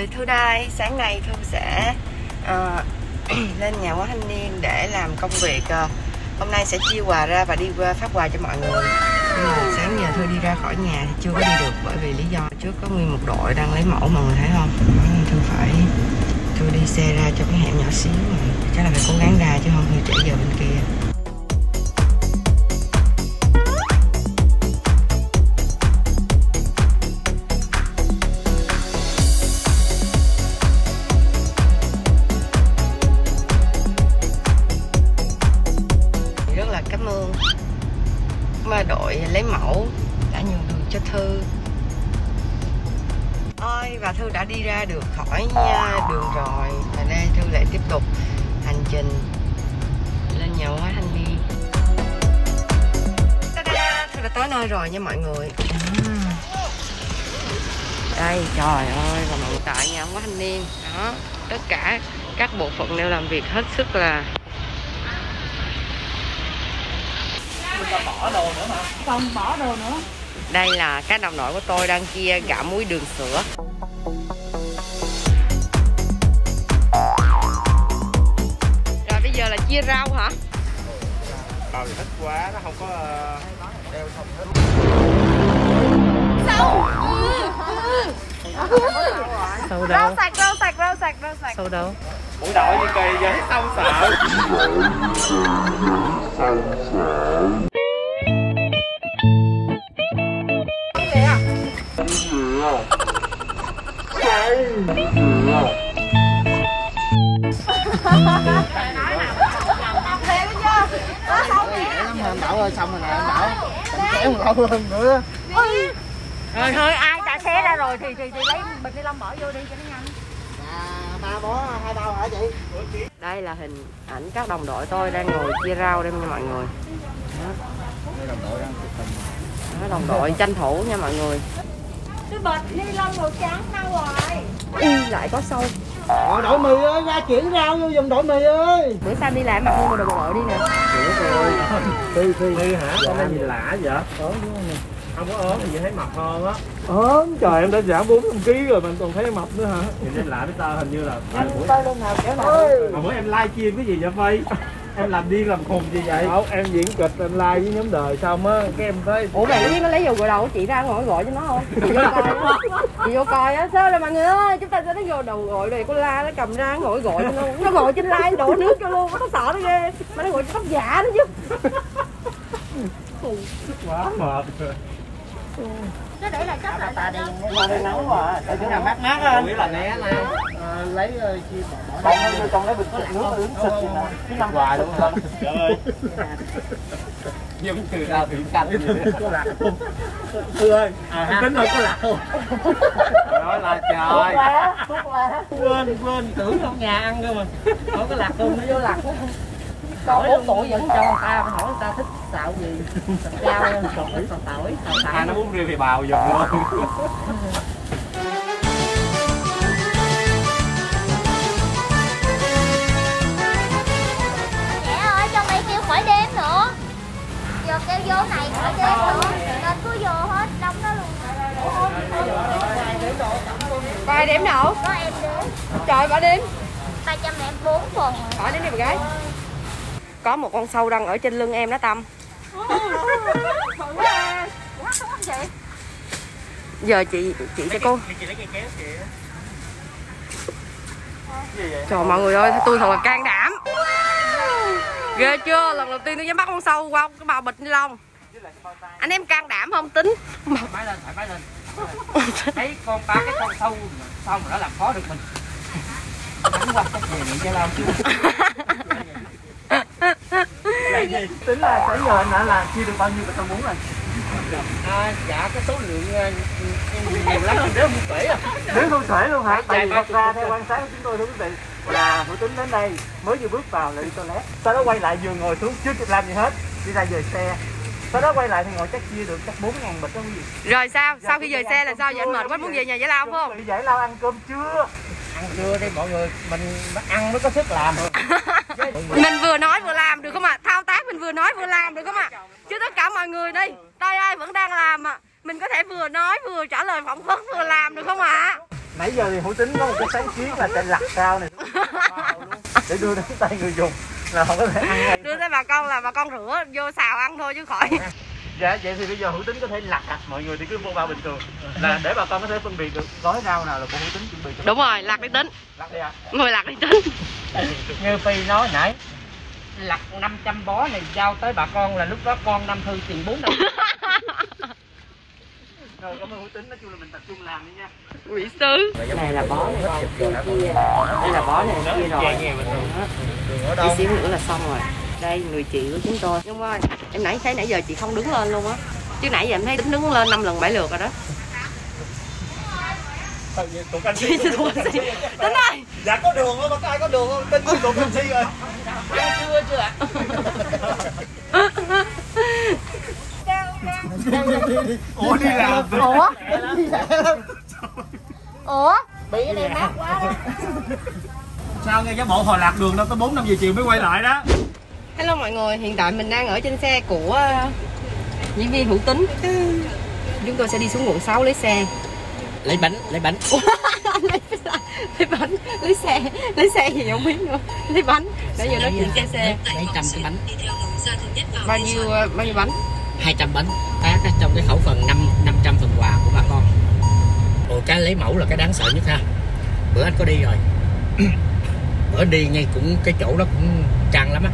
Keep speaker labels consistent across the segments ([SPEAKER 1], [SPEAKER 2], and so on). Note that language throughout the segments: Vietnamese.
[SPEAKER 1] Thư đây. Sáng nay Thư sẽ lên nhà quá thanh niên để làm công việc. Hôm nay sẽ chia quà ra và đi qua phát quà cho mọi người. Nhưng mà sáng giờ Thư đi ra khỏi nhà thì chưa có đi được, bởi vì lý do trước có nguyên một đội đang lấy mẫu, mọi người thấy không? Thư đi xe ra cho cái hẻm nhỏ xíu mà chắc là phải cố gắng ra chứ không Thư trễ giờ bên kia. Cảm ơn đội lấy mẫu đã nhường đường cho Thư. Ôi, và Thư đã đi ra được khỏi đường rồi. Và đây Thư lại tiếp tục hành trình lên nhà quá thanh niên. Thư đã tới nơi rồi nha mọi người. Đây, trời ơi, và mọi người tại nhà quá thanh niên. Đó, tất cả các bộ phận đều làm việc hết sức là.
[SPEAKER 2] Bỏ đồ nữa mà. Không bỏ đồ nữa.
[SPEAKER 1] Đây là các đồng đội của tôi đang chia gạo muối đường sữa. Rồi bây giờ là chia rau hả?
[SPEAKER 3] Rau thì thích quá, nó không có đeo xong hết.
[SPEAKER 1] Sâu đâu?
[SPEAKER 2] Rau sạch.
[SPEAKER 1] Sâu đâu?
[SPEAKER 3] Buổi đội như kỳ giờ thấy xong sợ.
[SPEAKER 2] Bảo ơi, xong rồi nè em Bảo. Kéo một lâu hơn nữa.
[SPEAKER 1] Rồi thôi ai
[SPEAKER 2] đã xé ra rồi thì lấy bịch ni lông bỏ vô đi cho nó nhanh. Ba bó 2 bao hả chị?
[SPEAKER 1] đây là hình ảnh các đồng đội tôi đang ngồi chia rau đây nha mọi người. Đó, đồng đội tranh thủ nha mọi người.
[SPEAKER 2] Cái bịch ni lông màu trắng đâu rồi?
[SPEAKER 1] Lại có sâu.
[SPEAKER 2] Đội mì ơi, ra chuyển rau vô dùng đội mì ơi.
[SPEAKER 1] Bữa sau đi làm mặc mua đồ bộ đội đi nè.
[SPEAKER 3] Phi hả? Có cái gì lạ vậy? Không có ốm thì thấy mập hơn á.
[SPEAKER 2] Ốm, trời em đã giảm 40 kg rồi mình còn thấy mập nữa hả?
[SPEAKER 3] Nhìn em lạ với tao hình như là
[SPEAKER 2] Tay luôn nào kéo nào.
[SPEAKER 3] mà bữa em livestream cái gì vậy Phi? Em làm điên làm khùng gì vậy?
[SPEAKER 2] Không, em diễn kịch em live với nhóm đời xong á, cái em thấy.
[SPEAKER 1] Ủa mày biết nó lấy dầu gội đầu của chị ra ngồi gọi cho nó không? Chị vô coi đúng không? Chị vô coi á, sao là mọi người ơi, chúng ta sẽ lấy vô đầu gội này, con la nó cầm ra ngồi gọi cho luôn. Nó gọi trên live đổ nước cho luôn, nó sợ nó ghê. Mà nó gọi cho tóc giả nữa chứ.
[SPEAKER 3] Quá mệt.
[SPEAKER 2] Nó để là chắc lại ta đi nấu mà, để chỗ nào mát á.
[SPEAKER 3] Là né nè.
[SPEAKER 2] Lấy chi bỏ trong lấy bình nước uống xịt nè. Cái năm hoài luôn không? Trời ơi.
[SPEAKER 3] Giống từ ra thủy canh
[SPEAKER 2] có lạc không? Thư ơi, tính thôi có lạc không?
[SPEAKER 3] Nói là trời.
[SPEAKER 2] Quên tưởng trong nhà ăn cơ mà. Không có lạc không, nó vô lạc quá. Con 4 tuổi vẫn cho người ta, hỏi người ta thích xạo gì. Rau, xào tỏi, xào
[SPEAKER 3] nó muốn riêu thì bào giùm luôn.
[SPEAKER 4] Mẹ ơi, cho mày kêu khỏi đếm nữa. Giờ kêu vô này khỏi đếm nữa. Nên cứ vô hết, đóng đó luôn.
[SPEAKER 1] Có ai đếm đâu?
[SPEAKER 4] Có em đếm.
[SPEAKER 1] Trời, bỏ đếm.
[SPEAKER 4] 304 phần rồi.
[SPEAKER 1] Bỏ đếm đi bà gái. Có một con sâu đang ở trên lưng em đó Tâm. Giờ chị cho cô. Trời mọi người ơi, tôi thật là can đảm. Ghê chưa? Lần đầu tiên tôi dám bắt con sâu qua cái bao bịch ni lông. Anh em can đảm không tính.
[SPEAKER 3] Thoải mái lên. Thấy con cái con sâu xong rồi nó làm khó được mình. Đánh qua cái gì điện cho lao chứ.
[SPEAKER 2] Tính là sẽ giờ anh là chia được bao nhiêu mà tao muốn rồi.
[SPEAKER 3] Dạ cái số lượng nhiều lắm mình đếm không xuể à.
[SPEAKER 2] Đếm không xuể luôn hả? Tại vì thật ra theo quan sát của chúng tôi thưa quý vị là Hữu Tính đến đây mới vừa bước vào là đi toilet, sau đó quay lại vừa ngồi xuống chưa kịp làm gì hết, đi ra dời xe, sau đó quay lại thì ngồi chắc chia được chắc 4.000 bịch đó quý vị.
[SPEAKER 1] Rồi sao? Sau khi dời xe là sao vậy? Anh mệt quá muốn về nhà giải lao phải không?
[SPEAKER 2] Bị giải lao ăn cơm chưa?
[SPEAKER 3] Ăn trưa đi mọi người, mình ăn mới có sức làm.
[SPEAKER 1] Mình vừa nói vừa làm được không ạ? Thao tác mình vừa nói vừa làm được không ạ? Chứ tất cả mọi người đi, tôi ơi vẫn đang làm ạ. Mình có thể vừa nói vừa trả lời phỏng vấn vừa làm được không ạ?
[SPEAKER 2] Nãy giờ thì Hữu Tính có một cái sáng kiến là chạy lặt rau này để đưa đến tay người dùng là họ có thể ăn ngay.
[SPEAKER 1] Đưa tới bà con là bà con rửa vô xào ăn thôi chứ khỏi.
[SPEAKER 2] Dạ, vậy thì bây giờ Hữu Tính có thể lặt mọi người thì cứ vô bao bình thường là để bà con có thể phân biệt được gói rau nào là của Hữu Tính chuẩn bị cho.
[SPEAKER 1] Đúng rồi, lặt đi tính.
[SPEAKER 2] Lặt đi ạ.
[SPEAKER 1] Ngồi lặt đi tính.
[SPEAKER 3] Như Phi nói nãy, lặt 500 bó này giao tới bà con là lúc đó con Nam Thư tiền 4 đồng.
[SPEAKER 2] Rồi cảm ơn Hữu Tính, nói chung là mình tập trung làm đi nha.
[SPEAKER 1] Quỷ sứ. Này là bó này rồi, kia. Đây là bó này kia rồi. Tí xíu nữa là xong rồi. Đây người chị của chúng tôi. Nhung ơi, em thấy nãy giờ chị không đứng lên luôn á. Chứ nãy giờ em thấy Tính đứng lên 5 lần 7 lượt rồi đó. Tính ơi.
[SPEAKER 2] Dạ có đường không? Có ai có đường không? Tính tụi canxi rồi.
[SPEAKER 3] Chưa ạ.
[SPEAKER 2] Ủa đi làm.
[SPEAKER 4] Ủa? Bị cái này mát quá đó.
[SPEAKER 2] Sao nghe cái bộ hồi lạc đường đâu tới 4-5 giờ chiều mới quay lại đó.
[SPEAKER 1] Hello mọi người, hiện tại mình đang ở trên xe của diễn viên Hữu Tính. Chúng tôi sẽ đi xuống quận 6 lấy xe.
[SPEAKER 3] Lấy bánh.
[SPEAKER 1] lấy bánh, lấy xe gì không biết nữa. Lấy bánh, nãy giờ nói chuyện xe.
[SPEAKER 3] Lấy 100 cái bánh.
[SPEAKER 1] Bao nhiêu bánh?
[SPEAKER 3] 200 bánh. Trong cái khẩu phần 500 phần quà của bà con. Ồ, cái lấy mẫu là cái đáng sợ nhất ha. Bữa anh có đi rồi. Bữa đi ngay cũng cái chỗ đó cũng căng lắm á.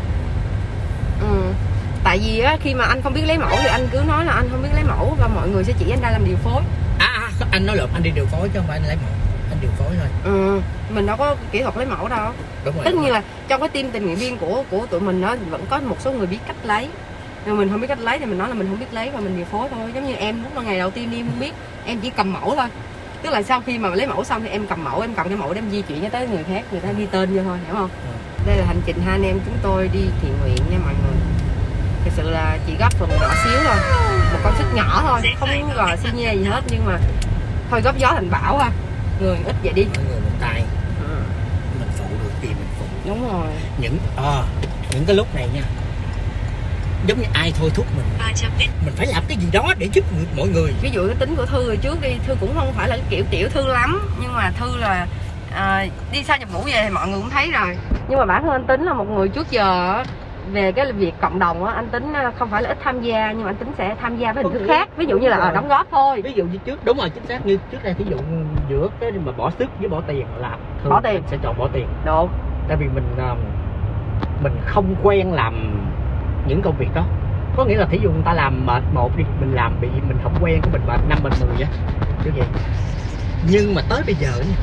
[SPEAKER 1] Tại vì á, khi mà anh không biết lấy mẫu thì anh cứ nói là anh không biết lấy mẫu và mọi người sẽ chỉ anh ra làm điều phối.
[SPEAKER 3] Anh nói lộn, anh đi điều phối chứ không phải anh lấy mẫu. Anh điều phối thôi.
[SPEAKER 1] Mình đâu có kỹ thuật lấy mẫu đâu.
[SPEAKER 3] Đúng rồi.
[SPEAKER 1] Tất nhiên là trong cái team tình nguyện viên của tụi mình đó vẫn có một số người biết cách lấy. Nhưng mình không biết cách lấy thì mình nói là mình không biết lấy và mình điều phối thôi. Giống như em lúc ngày đầu tiên đi em không biết, em chỉ cầm mẫu thôi. Tức là sau khi mà lấy mẫu xong thì em cầm mẫu, em cầm cái mẫu để em di chuyển tới người khác, người ta ghi tên vô thôi, hiểu không? Đây là hành trình hai anh em chúng tôi đi thiện nguyện nha mọi người. Thật sự là chỉ góp phần nhỏ xíu thôi, một con sức nhỏ thôi, không gọi là xi nhê gì hết, nhưng mà thôi góp gió thành bão ha. Người ít vậy đi.
[SPEAKER 3] Mọi người một tay. Mình phụ được thì mình phụ.
[SPEAKER 1] Đúng rồi.
[SPEAKER 3] Những cái lúc này nha, giống như ai thôi thúc mình phải làm cái gì đó để giúp mọi người.
[SPEAKER 1] Ví dụ cái tính của Thư hồi trước đi, Thư cũng không phải là cái kiểu tiểu Thư lắm, nhưng mà Thư là đi sau nhập ngũ về thì mọi người cũng thấy rồi. Nhưng mà bản thân anh Tính là một người trước giờ về cái việc cộng đồng á, anh Tính không phải là ít tham gia, nhưng mà anh Tính sẽ tham gia với hình thức khác, ví dụ như là đóng góp thôi.
[SPEAKER 3] Ví dụ như trước, đúng rồi, chính xác, như trước đây ví dụ giữa cái mà bỏ sức với bỏ tiền là
[SPEAKER 1] bỏ tiền
[SPEAKER 3] sẽ chọn bỏ tiền.
[SPEAKER 1] Đúng.
[SPEAKER 3] Tại vì mình không quen làm những công việc đó. Có nghĩa là thí dụ người ta làm mệt một đi, mình làm bị mình không quen, của mình mệt 5 mình 10 á, như vậy. Nhưng mà tới bây giờ nha,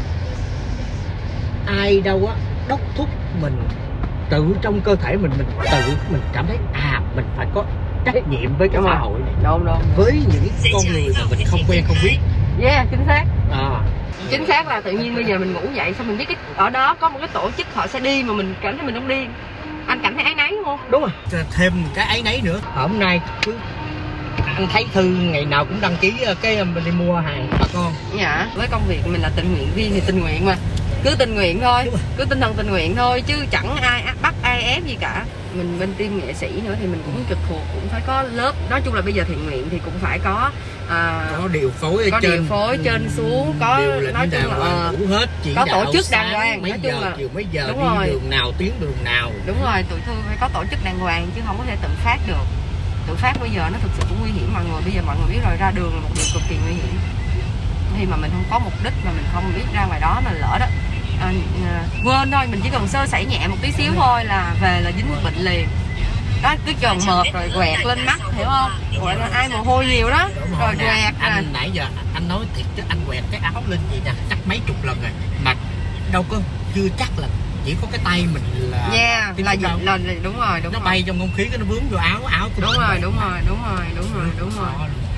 [SPEAKER 3] ai đâu á đốc thúc mình, tự trong cơ thể mình cảm thấy mình phải có trách nhiệm với cái xã hội này.
[SPEAKER 1] Đúng.
[SPEAKER 3] Với những con người mà mình không quen không biết.
[SPEAKER 1] Yeah, chính xác. Chính xác là tự nhiên bây giờ mình ngủ dậy xong mình biết cái ở đó có một cái tổ chức họ sẽ đi mà mình cảm thấy mình không đi. Anh cảm thấy áy náy đúng không?
[SPEAKER 3] Đúng rồi. Thêm cái áy náy nữa. Hôm nay cứ anh thấy Thư ngày nào cũng đăng ký cái mình đi mua hàng bà con.
[SPEAKER 1] Dạ, với công việc mình là tình nguyện viên thì tình nguyện mà. Cứ tình nguyện thôi, cứ tinh thần tình nguyện thôi chứ chẳng ai bắt ai ép gì cả. Mình bên team nghệ sĩ nữa thì mình cũng trực thuộc, cũng phải có lớp. Nói chung là bây giờ thiện nguyện thì cũng phải có
[SPEAKER 3] điều phối,
[SPEAKER 1] trên xuống, có nói chung là
[SPEAKER 3] đủ hết, chỉ
[SPEAKER 1] có
[SPEAKER 3] đạo
[SPEAKER 1] tổ chức đàng hoàng,
[SPEAKER 3] mấy
[SPEAKER 1] nói
[SPEAKER 3] giờ
[SPEAKER 1] chung là
[SPEAKER 3] chiều mấy giờ
[SPEAKER 1] đúng
[SPEAKER 3] đi
[SPEAKER 1] rồi.
[SPEAKER 3] Đường nào, tuyến đường nào.
[SPEAKER 1] Đúng rồi, tụi Thư phải có tổ chức đàng hoàng chứ không có thể tự phát được. Tự phát bây giờ nó thực sự cũng nguy hiểm mọi người. Bây giờ mọi người biết rồi, ra đường là một điều cực kỳ nguy hiểm. Khi mà mình không có mục đích mà mình không biết ra ngoài đó mà lỡ đó quên thôi, mình chỉ cần sơ sẩy nhẹ một tí xíu thôi là về là dính bệnh liền đó, cứ tròn mợt rồi quẹt lên mắt, hiểu không? Gọi là ai mồ hôi nhiều đó rồi quẹt.
[SPEAKER 3] Anh nãy giờ anh nói thiệt chứ anh quẹt cái áo lên gì nè chắc mấy chục lần rồi mà đâu có, chưa chắc là chỉ có cái tay mình là đúng rồi, nó
[SPEAKER 1] bay
[SPEAKER 3] trong không khí cái nó vướng vô áo của
[SPEAKER 1] đúng rồi.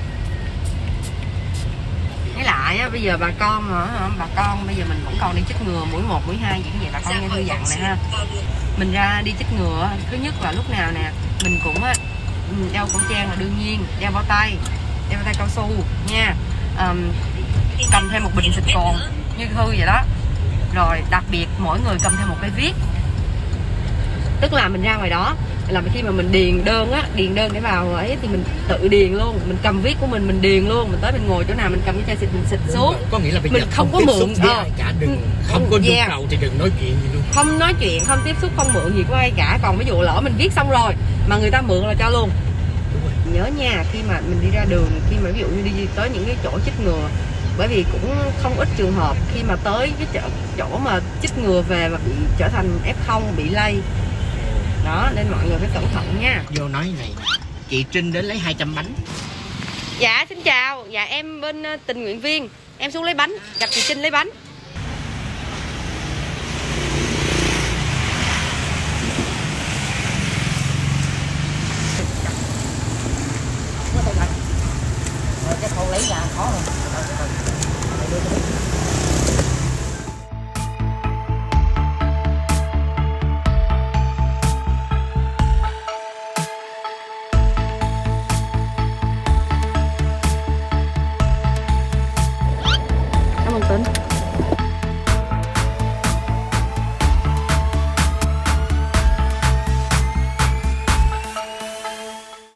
[SPEAKER 1] Với lại á, bây giờ bà con bây giờ mình vẫn còn đi chích ngừa mũi 1, mũi 2 vậy bà con nghe Thư dặn nè ha. Mình ra đi chích ngừa, thứ nhất là lúc nào nè mình cũng đeo khẩu trang là đương nhiên, đeo bao tay cao su nha, cầm thêm một bình xịt cồn như Thư vậy đó. Rồi đặc biệt mỗi người cầm thêm một cái viết, tức là mình ra ngoài đó là khi mà mình điền đơn để vào ấy thì mình tự điền luôn, mình cầm viết của mình điền luôn, mình tới mình ngồi chỗ nào mình cầm cái chai xịt mình xịt xuống.
[SPEAKER 3] Có nghĩa là bây giờ
[SPEAKER 1] mình không có mượn
[SPEAKER 3] cả, đừng không có nhu cầu thì đừng nói chuyện gì luôn.
[SPEAKER 1] Không nói chuyện, không tiếp xúc, không mượn gì của ai cả. Còn ví dụ lỡ mình viết xong rồi mà người ta mượn là cho luôn. Nhớ nha, khi mà mình đi ra đường, khi mà ví dụ như đi tới những cái chỗ chích ngừa, bởi vì cũng không ít trường hợp khi mà tới cái chỗ mà chích ngừa về mà bị trở thành F0, bị lây đó, nên mọi người phải cẩn thận nha.
[SPEAKER 3] Vô nói này, chị Trinh đến lấy 200 bánh.
[SPEAKER 1] Dạ xin chào, dạ em bên tình nguyện viên, em xuống lấy bánh, gặp chị Trinh lấy bánh.
[SPEAKER 3] Cái khâu lấy ra khó không?